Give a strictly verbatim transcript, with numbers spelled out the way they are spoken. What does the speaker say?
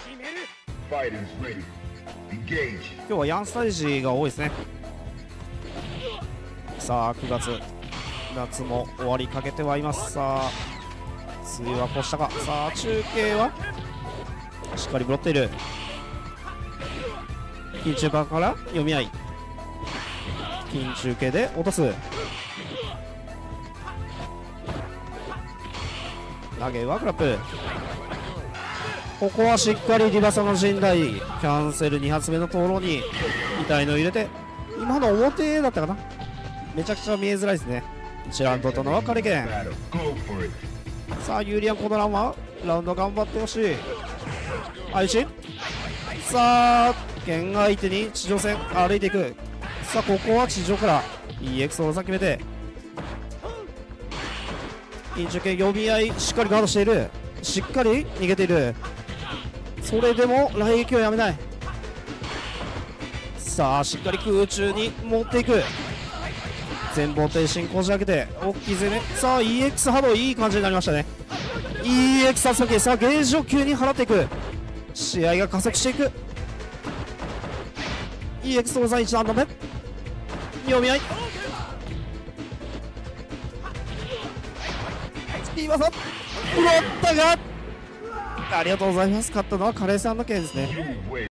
今日はヤンスタージが多いですね。さあくがつ夏も終わりかけてはいます。さあ梅雨は越したか。さあ中継はしっかりブロっている。金中間から読み合い、金中継で落とす。投げはクラップ。ここはしっかりリバサの陣内キャンセルに発目の灯籠に痛いの入れて、今の表だったかな。めちゃくちゃ見えづらいですね。一ラウンドとの別れ剣。さあユーリアンこのラウンドはラウンド頑張ってほしい。愛知さあ剣相手に地上戦歩いていく。さあここは地上から イーエックス を先決めて金中剣呼び合い、しっかりガードしている。しっかり逃げている。それでも雷撃をやめない。さあしっかり空中に持っていく。前方停止こじ開けて大きい攻め。さあ イーエックス 波動いい感じになりましたね。 イーエックス 先。さあゲージを急に払っていく。試合が加速していく。 イーエックス のさんいちラウンド目読み合い。今さブロッタがありがとうございます。勝ったのはカレーさんの件ですね。